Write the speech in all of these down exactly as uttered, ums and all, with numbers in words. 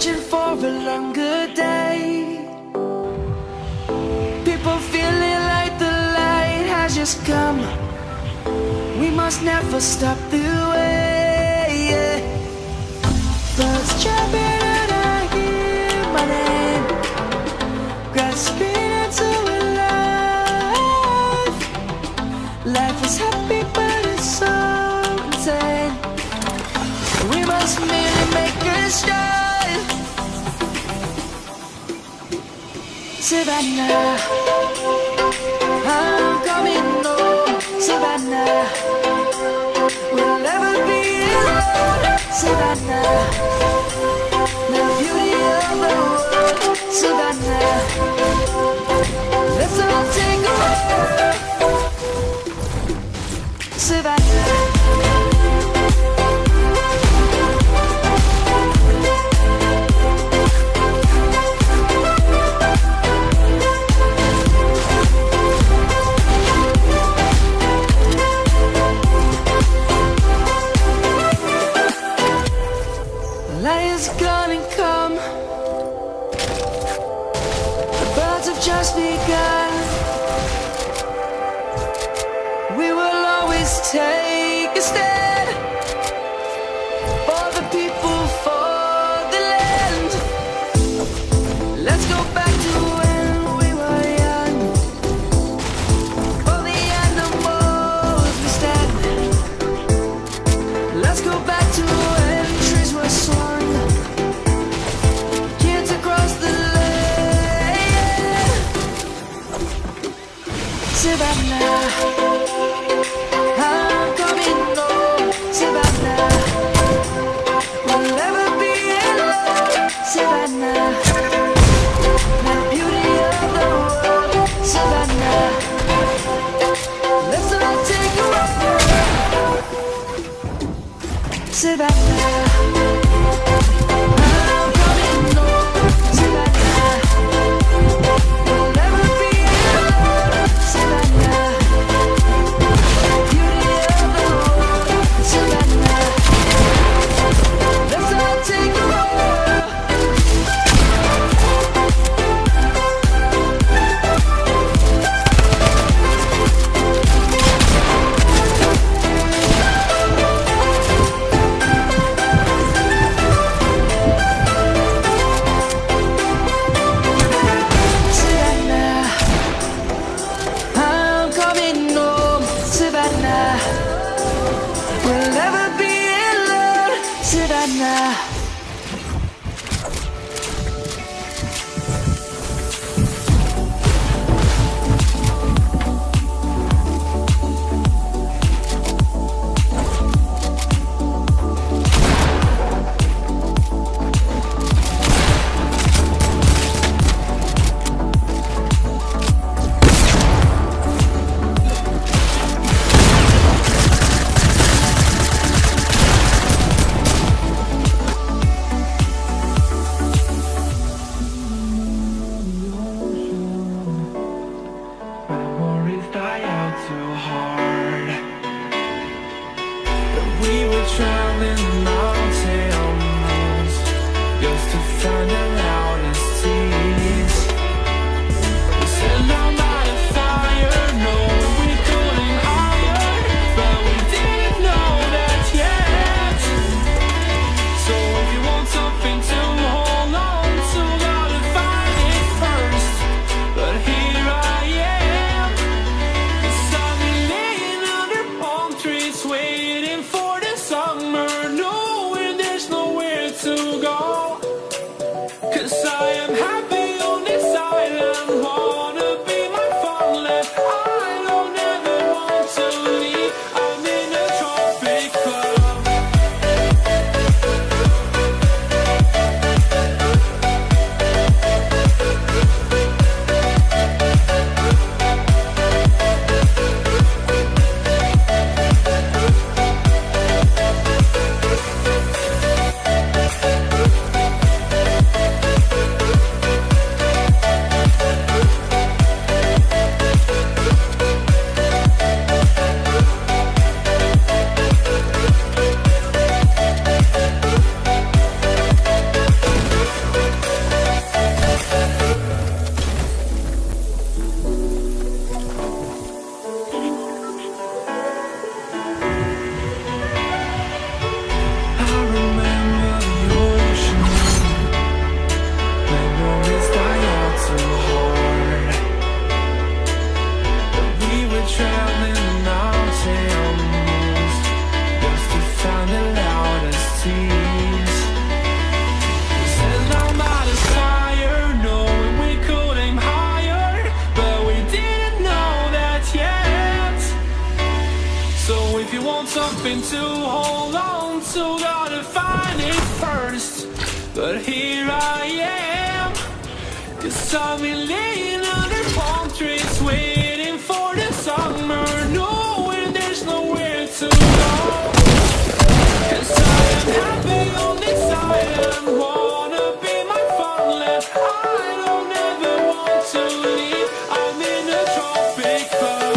searching for a longer day. People feeling like the light has just come. We must never stop the way, yeah. Birds jumping and I hear my name, grasping into a life. Life is happy but it's so insane. We must merely make a start. Savannah, I'm coming home. Savannah, we'll never be alone. Savannah, the beauty of the world. Savannah, let's all take a walk. Savannah. Light is gonna come. The birds have just begun. We will always take a stand for the people, for the land. Let's go back to when we were young. For the animals we stand. Let's go back to when trees were swung. Kids across the land. Savannah, I'm coming home. Savannah, we'll never be alone. Savannah, the beauty of the world. Savannah, let's all take a walk. Savannah, I'm coming home. Savannah, we'll never be alone. Savannah. something to hold on to, gotta find it first. But here I am, 'cause I've been laying under palm trees, waiting for the summer, knowing there's nowhere to go. 'Cause I am happy on this island, wanna be my farmland. I don't ever want to leave, I'm in a tropic club.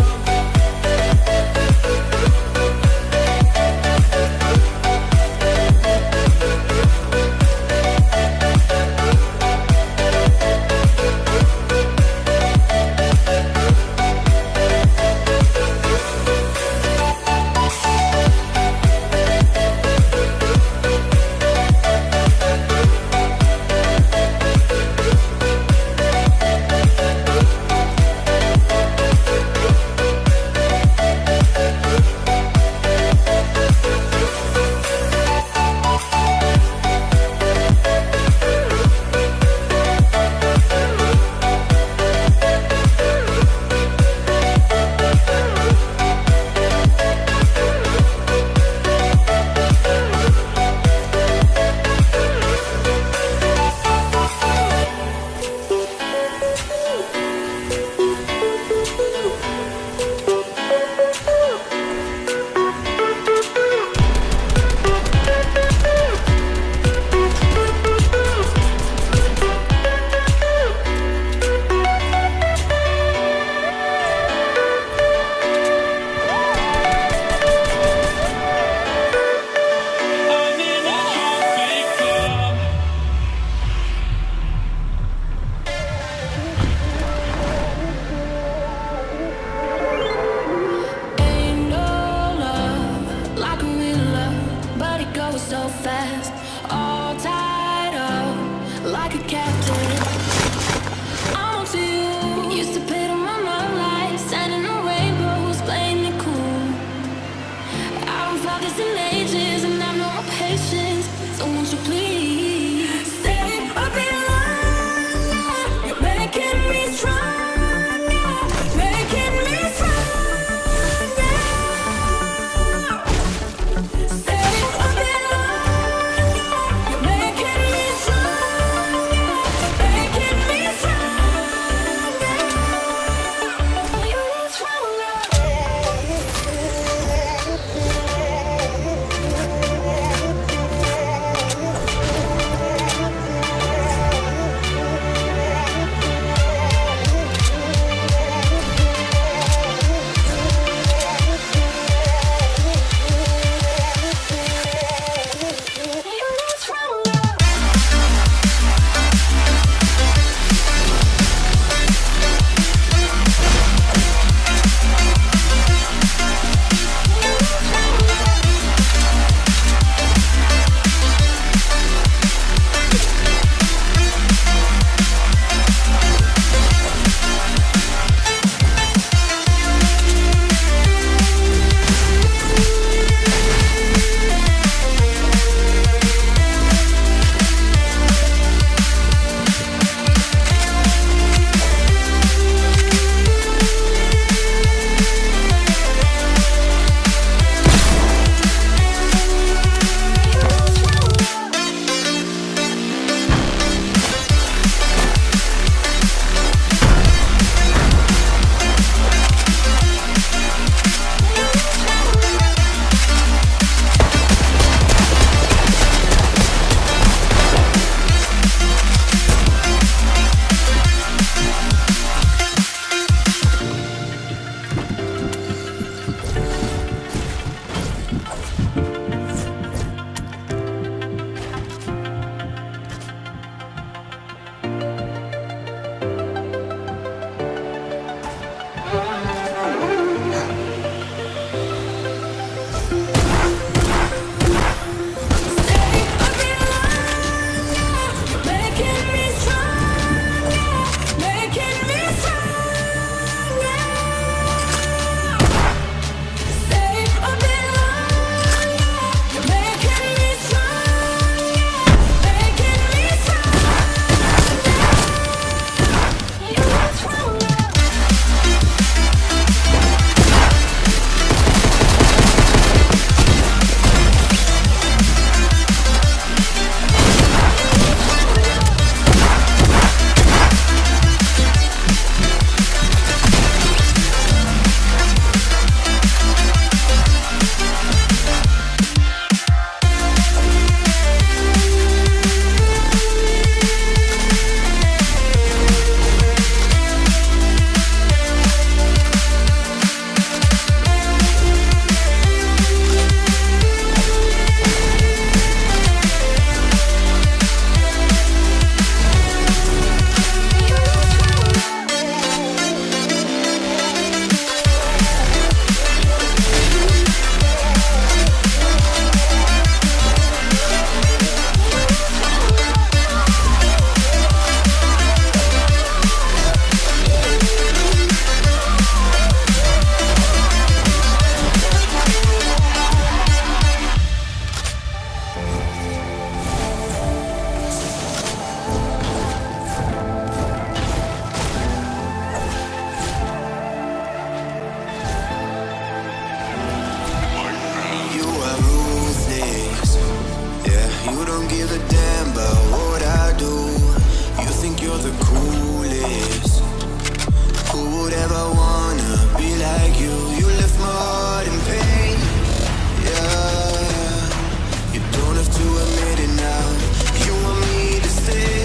give a damn about what I do. You think you're the coolest. Who would ever wanna be like you? You left my heart in pain. Yeah, you don't have to admit it now. You want me to stay,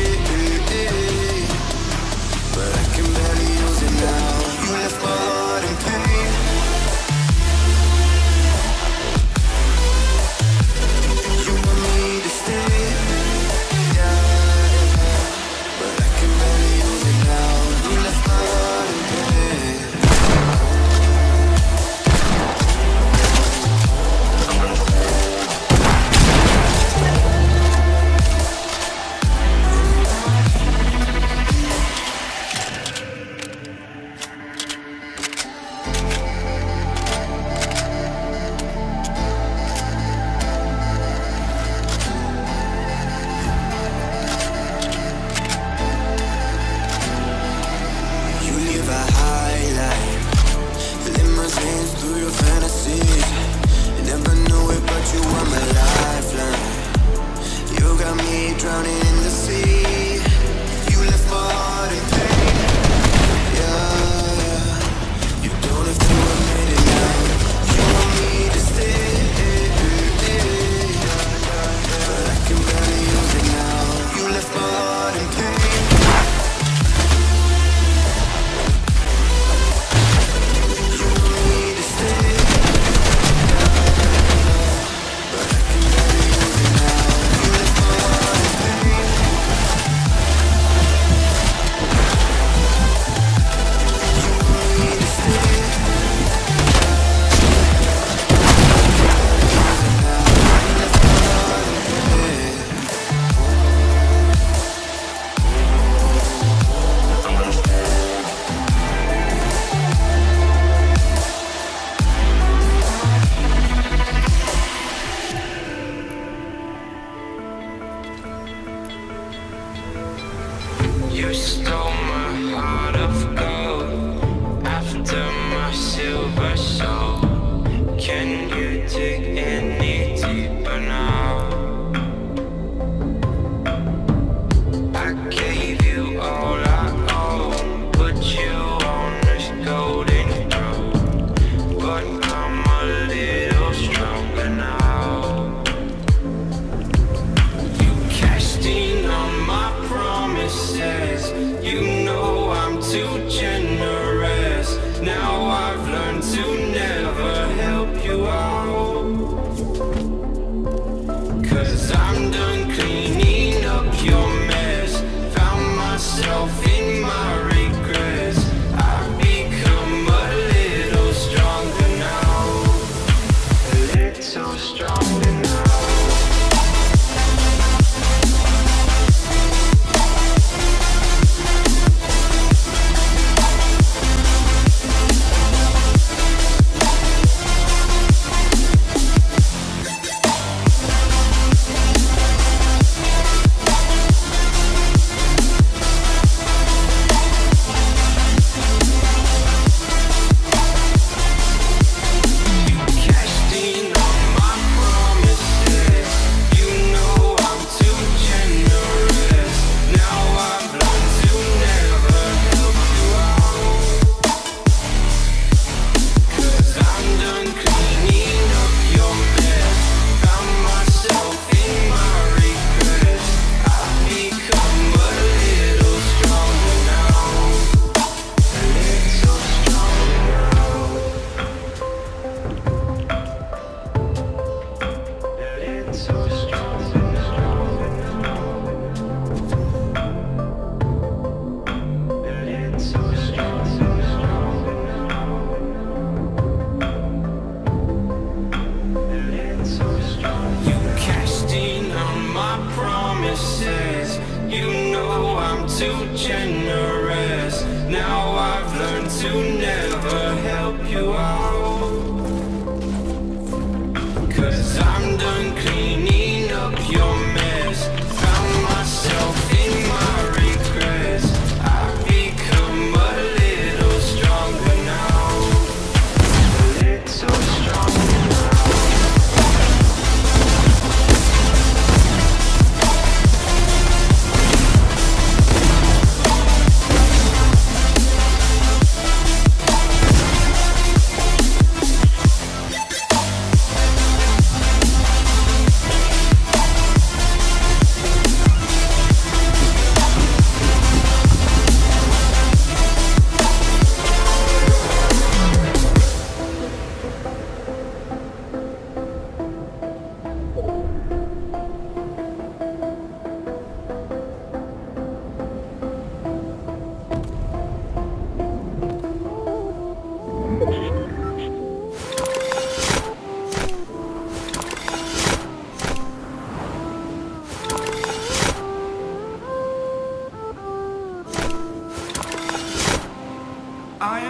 but I can barely use it now. You left my heart in pain. You want me to stay, yeah, but I can barely use it now. You left my heart in pain. You stole my heart of gold after my silver soul. Can you dig any deeper now? I gave you all I own, put you on this golden throne, but I'm a little stronger now. You cashed in on my promises. You know I'm too generous. Now I've learned to never help you out, 'cause I'm done cleaning up your mess. Found myself in my regrets. I've become a little stronger now. A little stronger now. You know I'm too generous. Now I've learned to never help you out, 'cause I'm done cleaning up your mess. Found myself in my regrets. I've become a little stronger now. A little stronger now.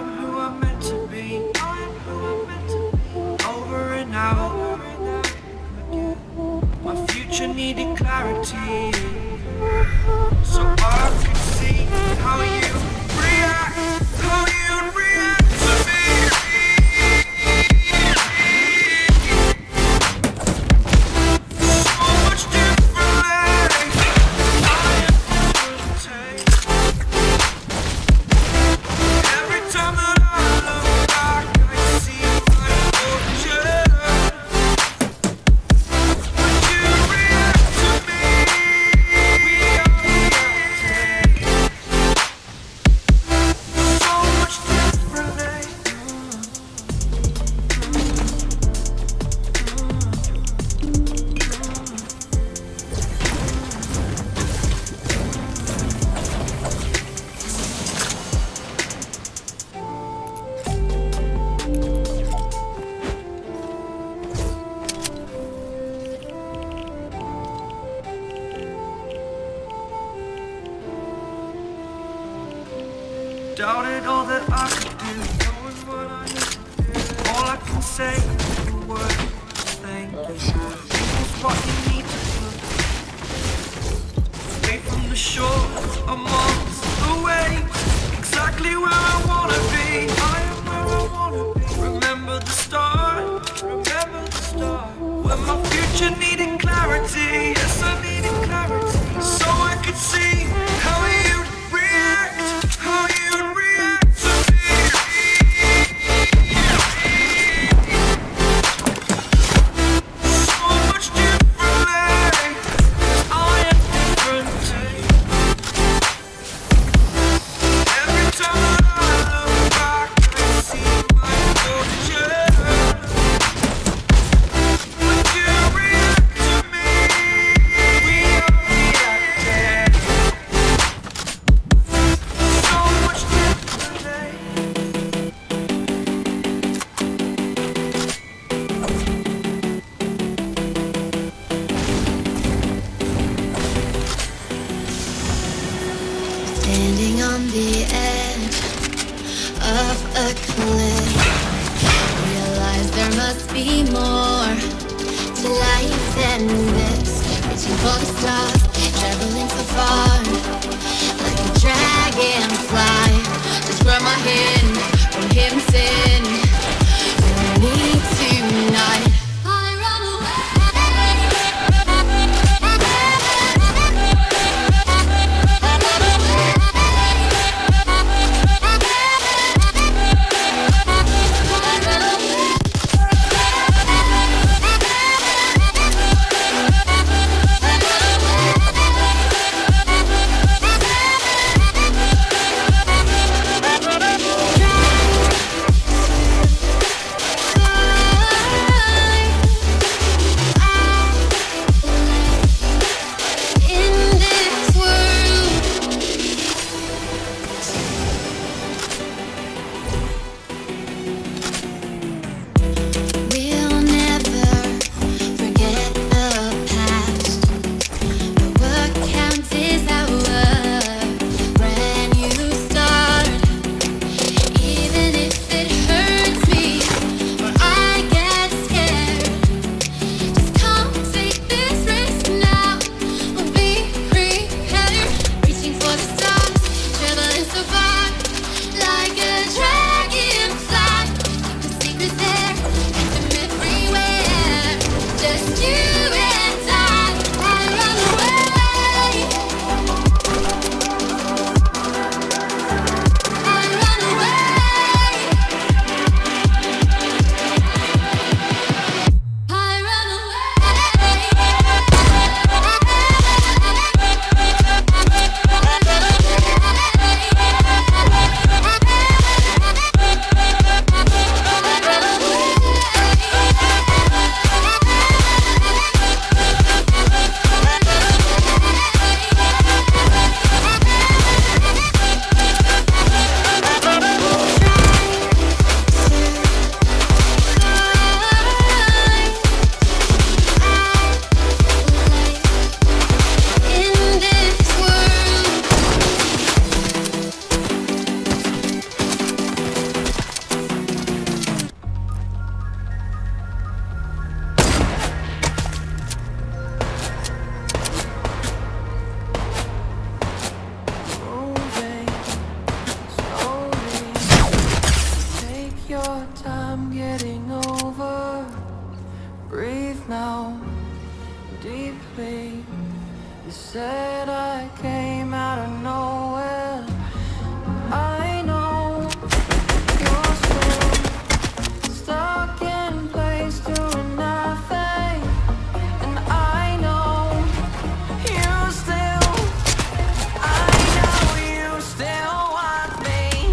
am who I'm meant to be. I am who I'm meant to be. Over and out. My future needed clarity, so I could see how you react, how you react to me. So much differently. I am different. Every time that I look back, I see my fortune. When you react to me, we are reacting so much differently. Doubted all that I could do, knowing what I need to do. All I can say is the word, thank you. It's what you need to do. Away from the shore, I'm miles away. Exactly where I wanna be. I am where I wanna be. Remember the start, remember the start. When my future needed clarity, yes I needed clarity. So I could see how you'd react, how you'd react to me. So much differently. I am different too. Every time that I look back, I see my fortune. When you react to me, we are reacting so much differently. Standing on the edge of a cliff, realize there must be more to life than this. Reaching for the stars, traveling so far, like a dragonfly. Just grab my hand from hidden sin. We need tonight. I run away. your time getting over. Breathe now, deeply. You said I came out of nowhere. I know you're still stuck in place doing nothing. And I know you still, I know you still want me.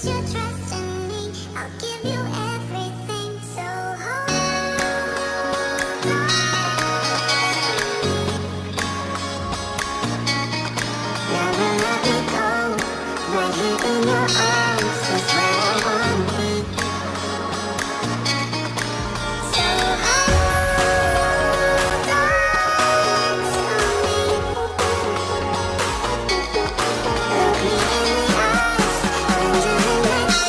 your trust in me. I'll give you everything. So hold on. Never let me go. Right here in your arms is where I wanna be. So hold on to me. Look me in the eyes, under the night.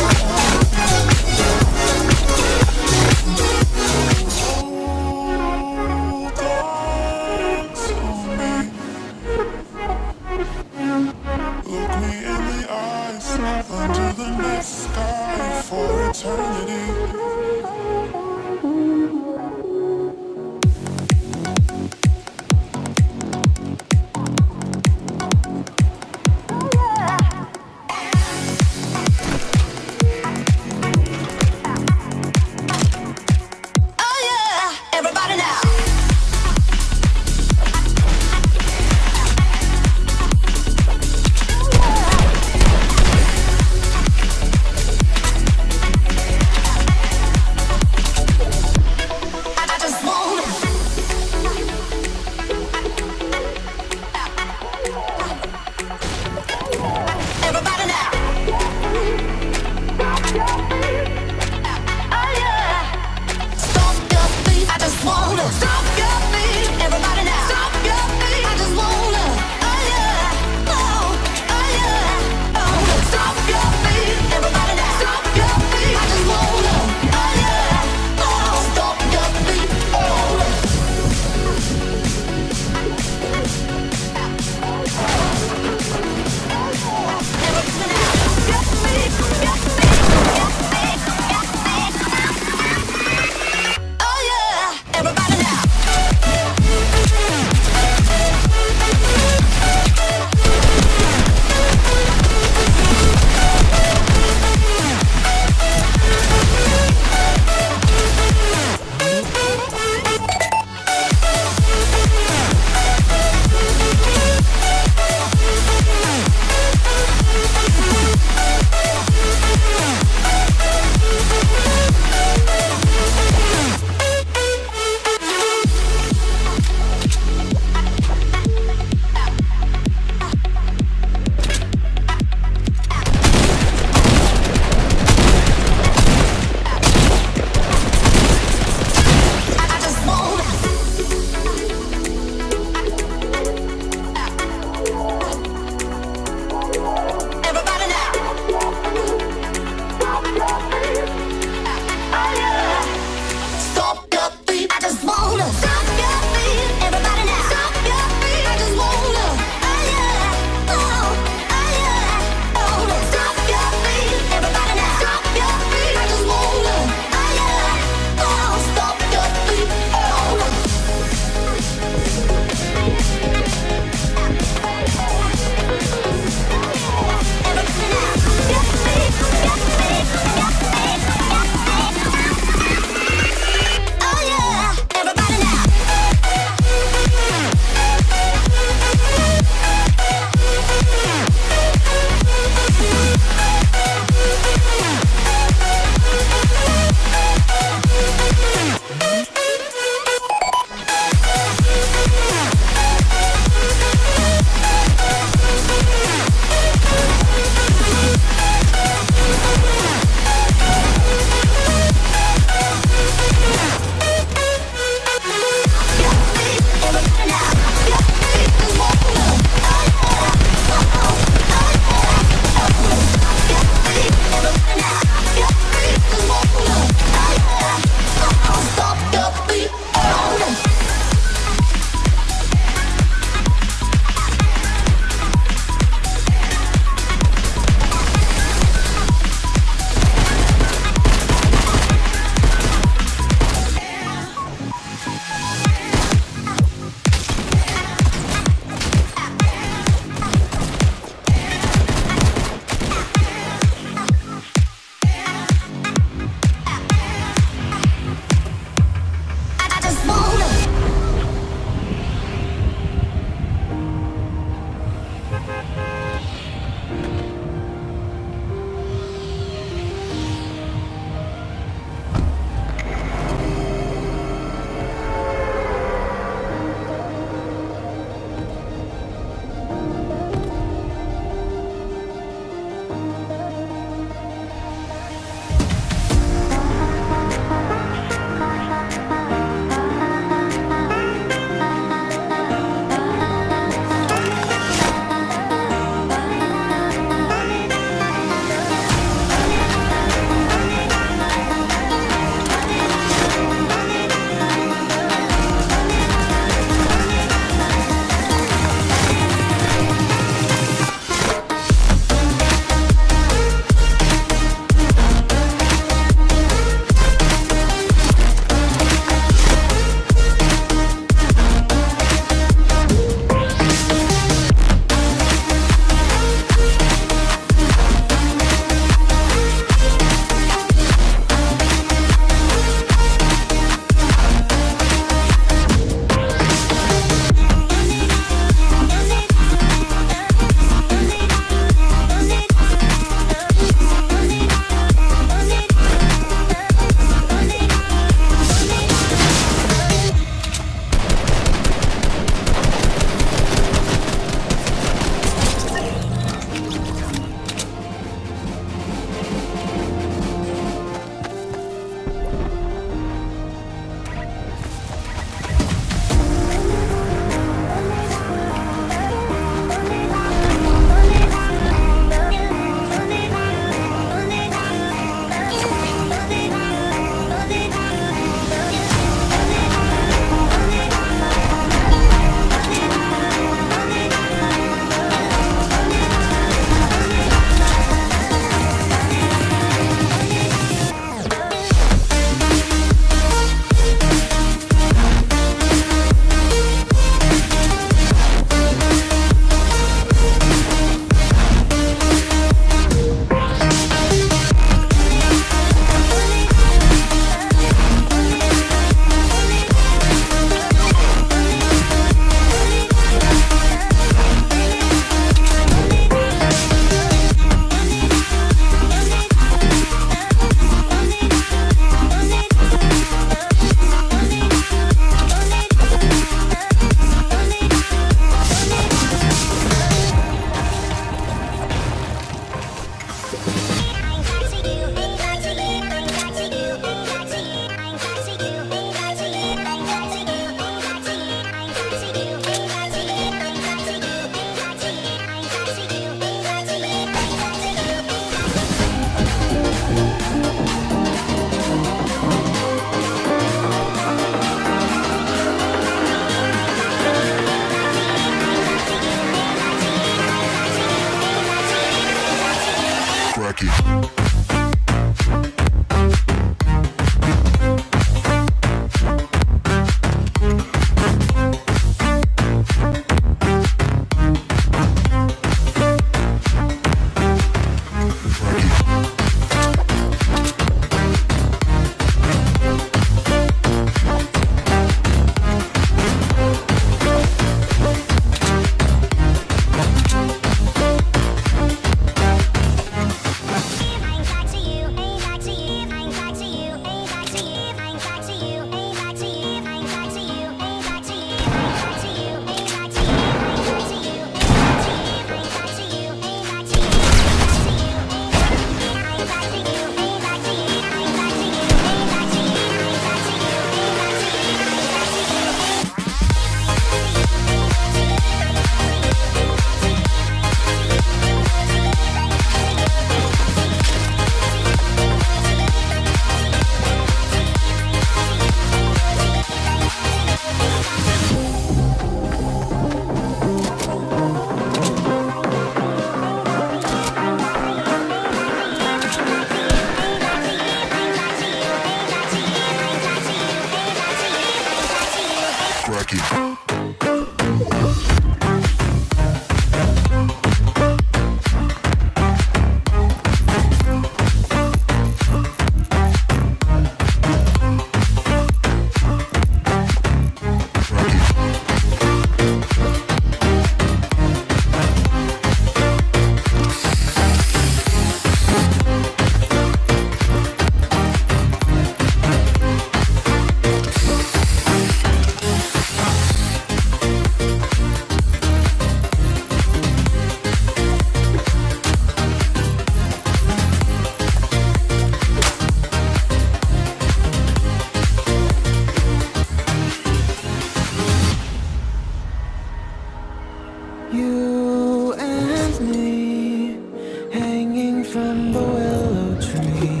You and me, hanging from the willow tree,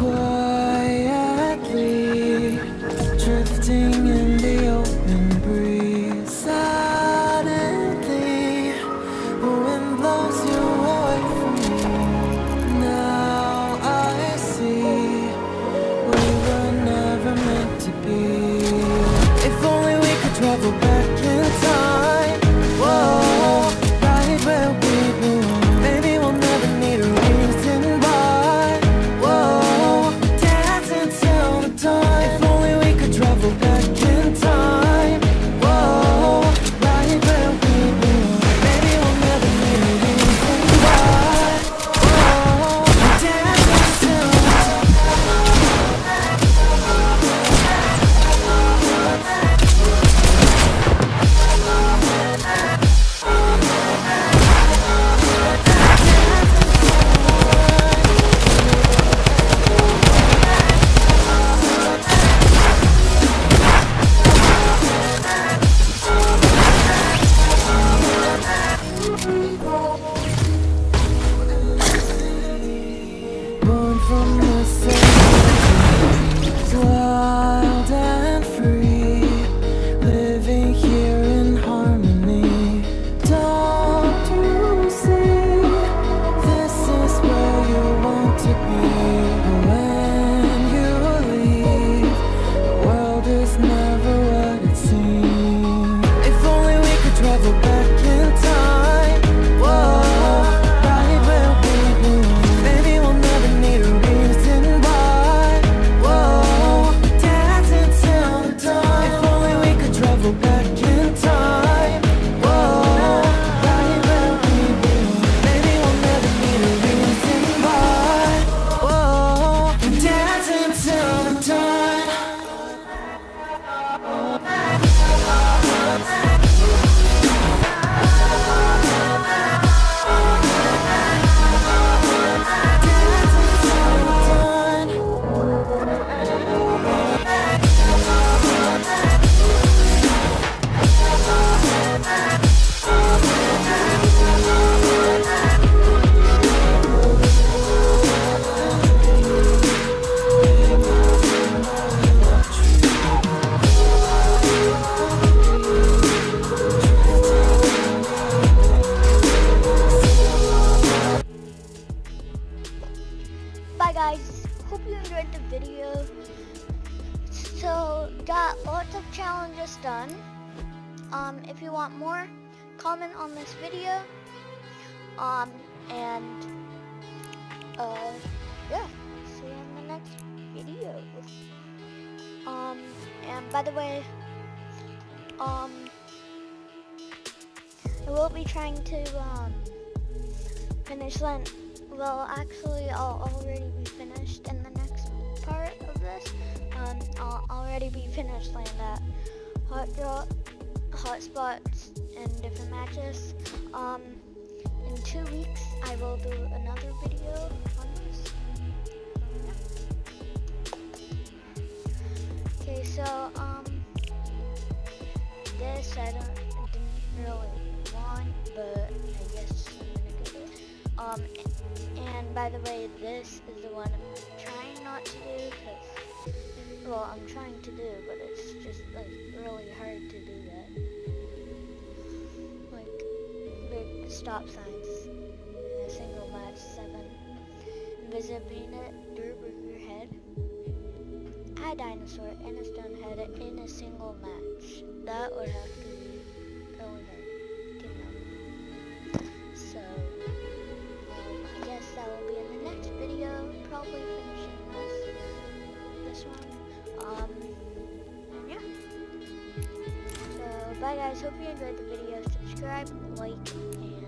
quietly drifting in the open breeze. Suddenly, the wind blows you away from me. Now I see we were never meant to be. If only we could travel back in time. Whoa. Where we belong. Maybe we'll never need a reason why. Whoa, dancing till the dawn. If only we could travel back in time. Whoa, right where we belong. Maybe we'll never need a reason why. Whoa, dancing till the born from the same, wild and free, living here in harmony. Don't you see? This is where you want to be. When you leave, the world is never what it seems. If only we could travel back in time. Whoa. Bye guys, hope you enjoyed the video. So got lots of challenges done. Um, if you want more, comment on this video. Um, and uh, yeah, see you in the next video. Um, and by the way, um, I will be trying to um finish Lent. Well, actually, I'll already be finished in the next part of this. Um, I'll already be finished playing that hot drop, hot spots, and different matches. Um, in two weeks, I will do another video on this. Okay, so um, this I don't, I didn't really want, but I guess I'm gonna get it. Um. And by the way, this is the one I'm trying not to do, because, well, I'm trying to do, but it's just, like, really hard to do that. Like, big stop signs in a single match, seven. Invisibility, Durburger Head. I dinosaur and a stone head in a single match. That would have to be going in team up. So, um, I guess that will be in the next video. Probably finishing this, this one. Um, and yeah. So, bye guys. Hope you enjoyed the video. Subscribe, like, and